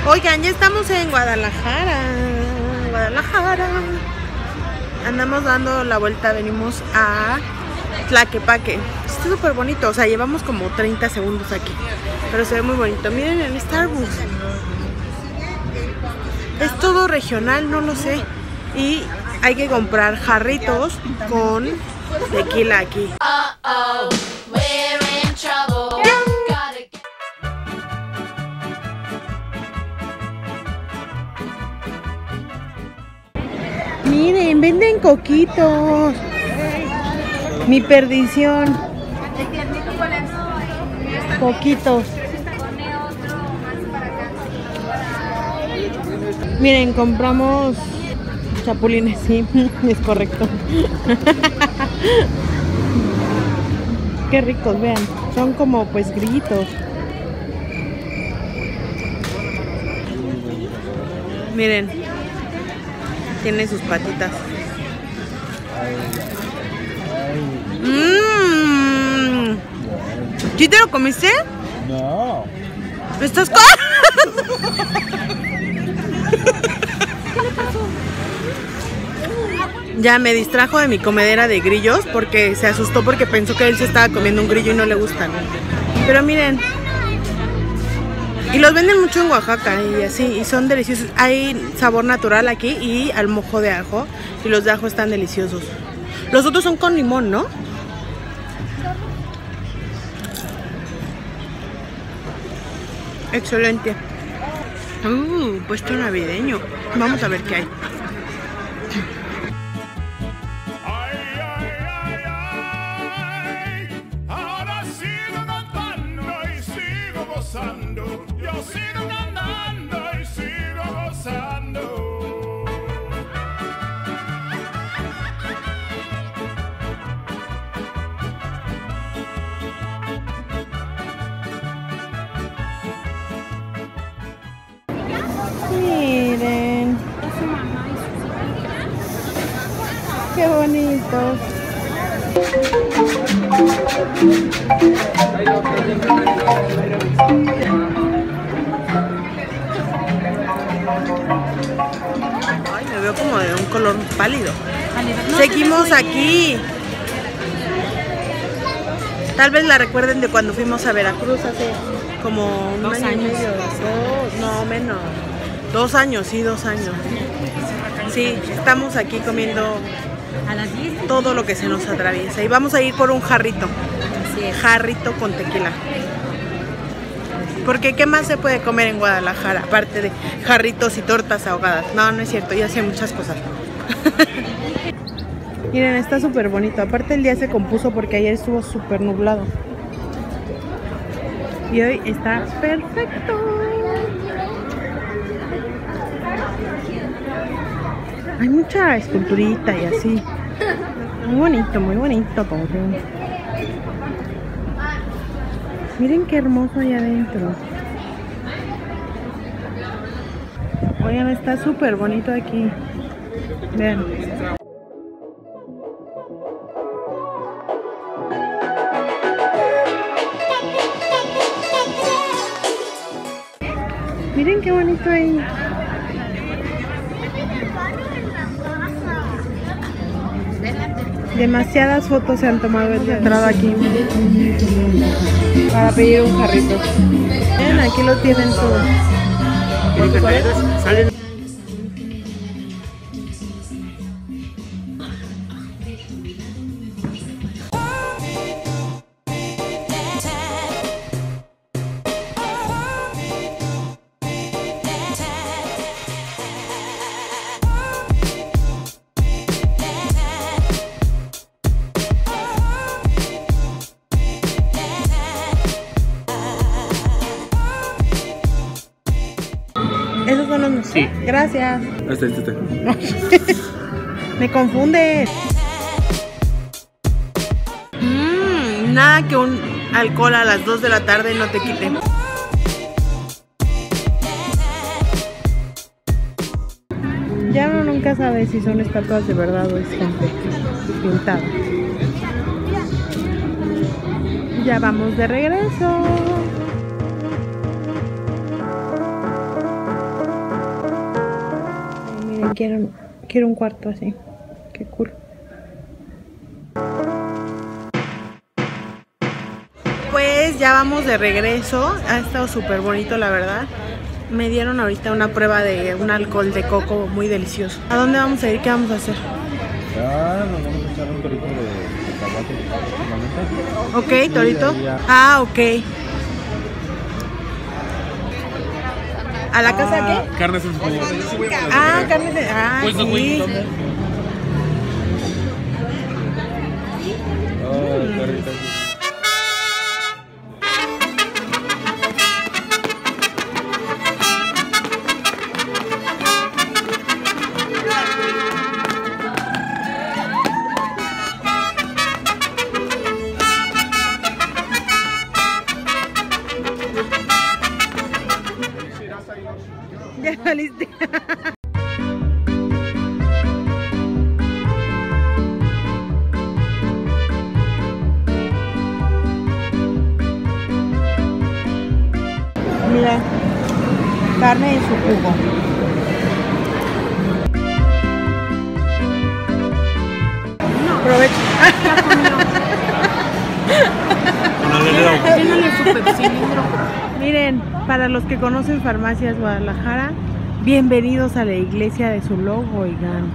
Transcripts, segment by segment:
Oigan, ya estamos en Guadalajara. Andamos dando la vuelta, venimos a Tlaquepaque. Está súper bonito, o sea, llevamos como 30 segundos aquí, pero se ve muy bonito. Miren el Starbucks. Es todo regional, no lo sé. Y hay que comprar jarritos con tequila aquí. Miren, venden coquitos. Mi perdición. Coquitos. Miren, compramos chapulines, sí, es correcto. Qué ricos, vean. Son como pues grillitos. Miren, tiene sus patitas. ¿Sí te lo comiste? No. ¿Estás con? Ya me distrajo de mi comedera de grillos porque se asustó porque pensó que él se estaba comiendo un grillo y no le gustan. Pero miren, y los venden mucho en Oaxaca y así, y son deliciosos. Hay sabor natural aquí y al mojo de ajo, y los de ajo están deliciosos. Los otros son con limón, ¿no? Excelente. Puesto navideño. Vamos a ver qué hay. Ahora sigo cantando y sigo gozando. Yo sigo cantando y sigo gozando. Miren. Qué bonitos. Ay, me veo como de un color pálido. Seguimos aquí. Tal vez la recuerden de cuando fuimos a Veracruz hace como un año y medio. No, menos. 2 años, sí, 2 años. Sí, estamos aquí comiendo todo lo que se nos atraviesa. Y vamos a ir por un jarrito. Jarrito con tequila. Porque ¿qué más se puede comer en Guadalajara? Aparte de jarritos y tortas ahogadas. No, no es cierto, yo hacía muchas cosas. Miren, está súper bonito. Aparte el día se compuso porque ayer estuvo súper nublado. Y hoy está perfecto. Hay mucha esculturita y así. Muy bonito todo. Miren qué hermoso allá adentro. Oigan, está súper bonito aquí. Vean. Miren qué bonito ahí. Demasiadas fotos se han tomado de entrada aquí para pedir un jarrito. Miren, aquí lo tienen todo. Esos son los nuestros. Sí. Gracias. Me confunde. Nada que un alcohol a las 2 de la tarde no te quite. Ya uno nunca sabe si son estatuas de verdad o es gente pintada. Ya vamos de regreso. Miren, quiero un cuarto así. Qué cool. Pues ya vamos de regreso. Ha estado súper bonito, la verdad. Me dieron ahorita una prueba de un alcohol de coco muy delicioso. ¿A dónde vamos a ir? ¿Qué vamos a hacer? Ya nos vamos a echar un torito de cacahuate. Ok, torito. Ah, ok. ¿A la casa qué? Carnes en jugo. Ah, carne de... Ah, Pues no, sí. güey, ¿dónde? Oh, qué rico. Ya saliste. Mira, carne en su jugo. Aprovecha. Miren, para los que conocen Farmacias Guadalajara, bienvenidos a la iglesia de su logo, oigan.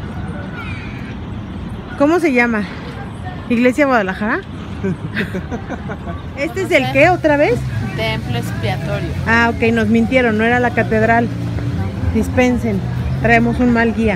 ¿Cómo se llama? ¿Iglesia Guadalajara? ¿Este es el qué otra vez? Templo expiatorio. Ah, ok, nos mintieron, no era la catedral. Dispensen, traemos un mal guía.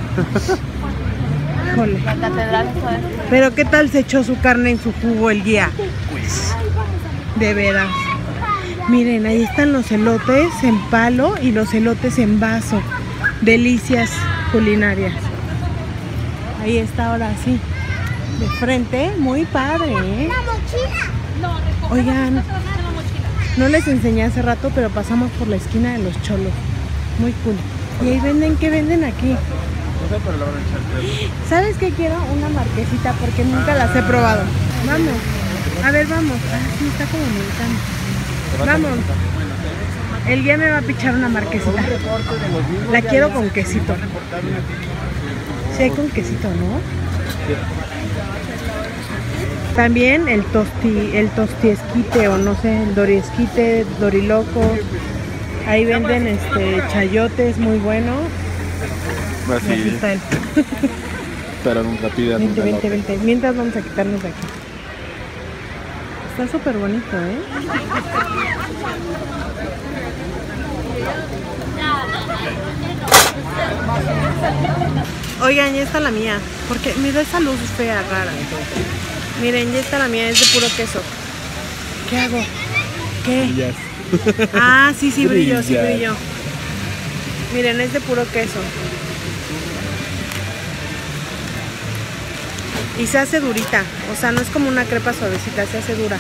Híjole. La catedral fue. Pero ¿qué tal se echó su carne en su jugo el guía? De veras. Miren, ahí están los elotes en palo y los elotes en vaso. Delicias culinarias. Ahí está ahora sí. De frente, muy padre, ¿eh? Oigan, no les enseñé hace rato, pero pasamos por la esquina de los cholos. Muy cool. Y ahí venden, ¿qué venden aquí? No sé, pero le van a echar crema. ¿Sabes qué quiero? Una marquesita porque nunca las he probado. Vamos. A ver, vamos. Ah, sí, está como meditando. Vamos. El guía me va a pichar una marquesita. La quiero con quesito. Sí, hay con quesito, ¿no? También el tostiesquite o no sé, el doriesquite, doriloco. Ahí venden chayotes muy buenos. Y aquí está él. Pero nunca pidan un elote. Vente. Mientras vamos a quitarnos de aquí. Está súper bonito, ¿eh? Oigan, ya está la mía. Porque mira esa luz fea, rara. Miren, ya está la mía, es de puro queso. ¿Qué hago? ¿Qué? Brillas. Ah, sí, brillo, sí, Brillas. brillo. Miren, es de puro queso. Y se hace durita, o sea, no es como una crepa suavecita, se hace dura.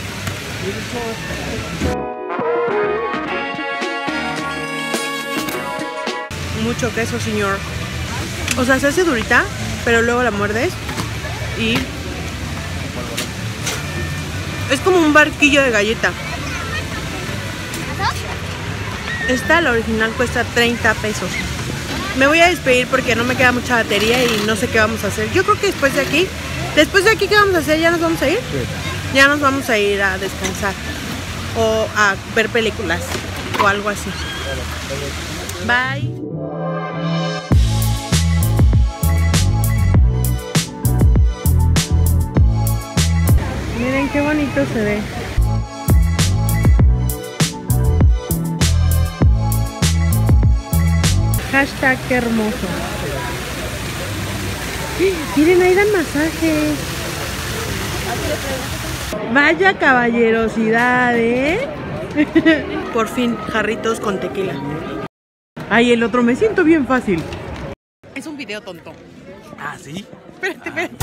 Mucho queso, señor. O sea, se hace durita, pero luego la muerdes y... es como un barquillo de galleta. Esta, la original, cuesta 30 pesos. Me voy a despedir porque no me queda mucha batería y no sé qué vamos a hacer. Yo creo que después de aquí, ¿qué vamos a hacer? ¿Ya nos vamos a ir? Sí. Ya nos vamos a ir a descansar o a ver películas o algo así. Bye. Miren qué bonito se ve. Hashtag qué hermoso. Miren, ahí dan masajes. Vaya caballerosidad, ¿eh? Por fin, jarritos con tequila. Ay, el otro, me siento bien fácil. Es un video tonto. Ah, ¿sí? Espérate.